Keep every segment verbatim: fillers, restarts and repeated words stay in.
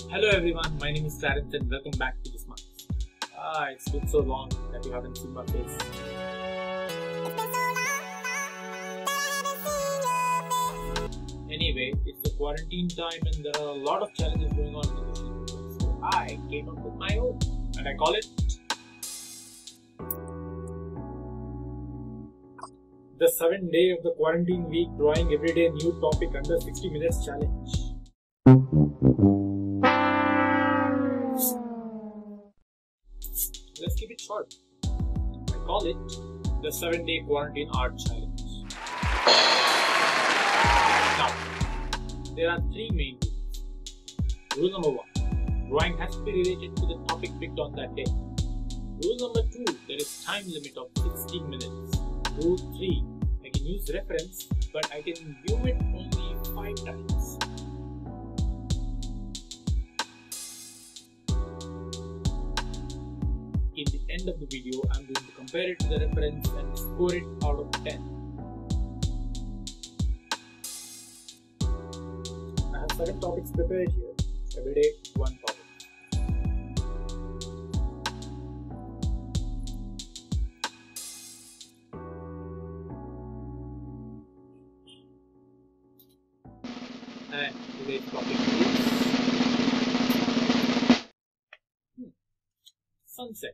Hello everyone, my name is Clarence and welcome back to this month. Ah, it's been so long that you haven't seen my face. Anyway, it's the quarantine time and there are a lot of challenges going on in the city. So I came up with my own and I call it the seventh day of the quarantine week, drawing everyday a new topic under sixty minutes challenge. Let's keep it short. I call it the seven day quarantine art challenge. Now, there are three main rules. Rule number one, drawing has to be related to the topic picked on that day. Rule number two, there is time limit of sixty minutes. Rule three, I can use reference, but I can view it only five times. In the end of the video, I'm going to compare it to the reference and score it out of ten. I have seven topics prepared here. Every day, one topic. And today's topic is hmm, sunset.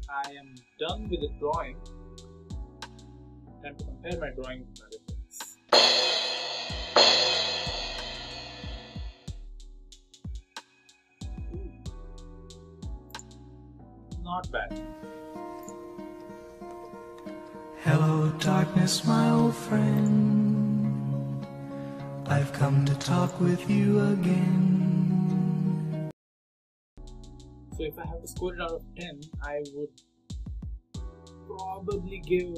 I am done with the drawing. Time to compare my drawing with my reference. Not bad. Hello darkness, my old friend, I've come to talk with you again. So if I have to score it out of ten, I would probably give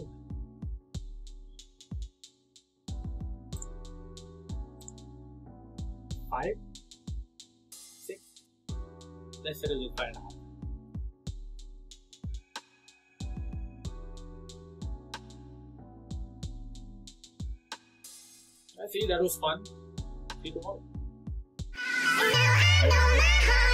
five, six. Let's set it with five and a half. I see, that was fun. See you tomorrow.